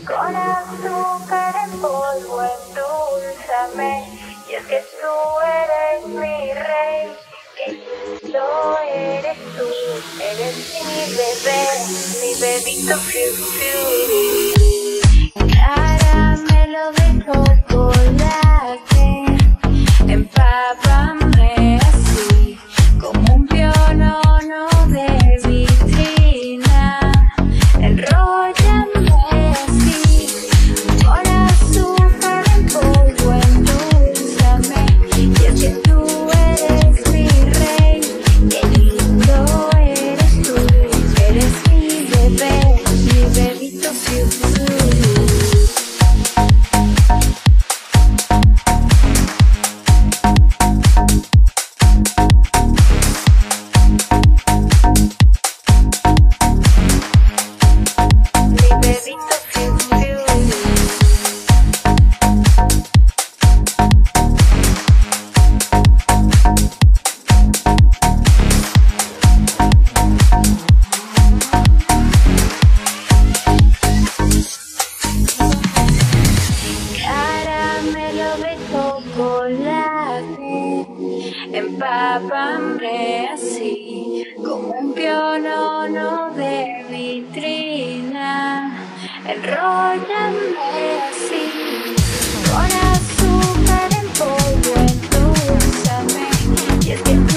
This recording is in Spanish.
Con azúcar en polvo endulzame, y es que tú eres mi rey, que lo eres tú, eres mi bebito fiu fiu. Caramelo de chocolate, empápame así, como un pionono de vitrina, enróllame así, con azúcar en polvo endulzame, y es que tú eres mi rey, qué lindo eres tú, eres mi bebito fiu fiu. Chocolate, empápame así, como un pionono de vitrina, enróllame así, con azúcar en polvo endulzame, y es que